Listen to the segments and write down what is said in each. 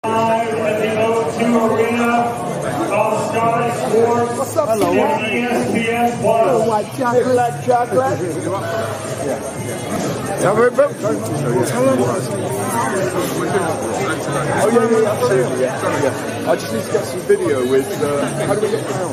Live at the O2 Arena of Sky Sports. What's up, hello? ESPN Plus. White chocolate, black chocolate. Oh yeah, absolutely, yeah. I just need to get some video with. How do we get down?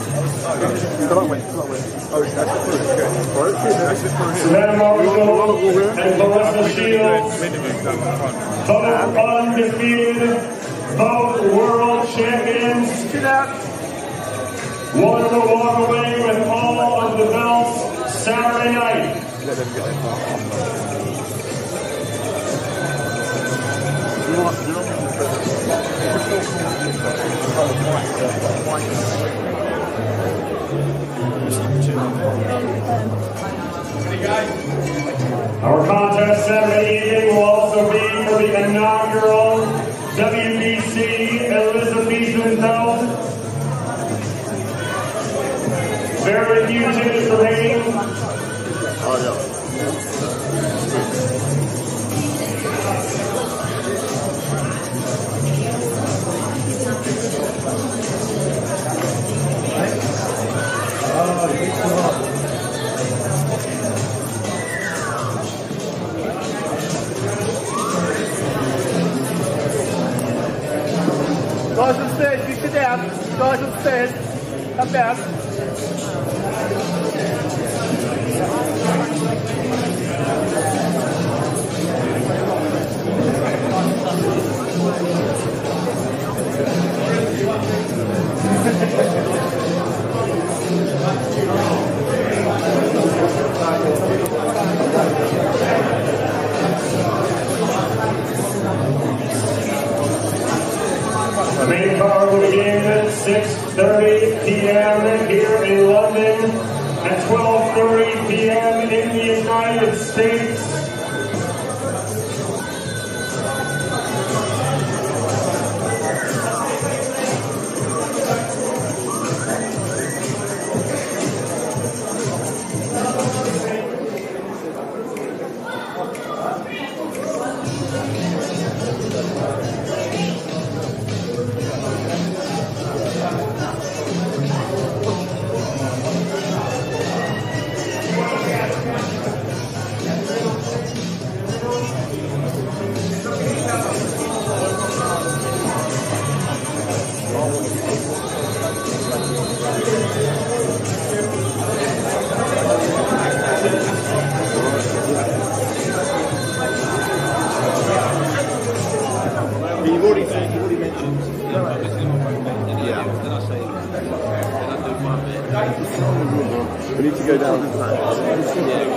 Savannah and Clarissa Shields, both undefeated, both world champions. One will walk away with all of the belts Saturday night. Our contest Saturday evening will also be for the inaugural WBC Elizabethan belt. Very few tickets remaining. Guys upstairs, you sit down. Guys upstairs, come down. The main card will begin at 6:30 p.m. here in London, at 12:30 p.m. in the United States. You've already mentioned. We need to go down.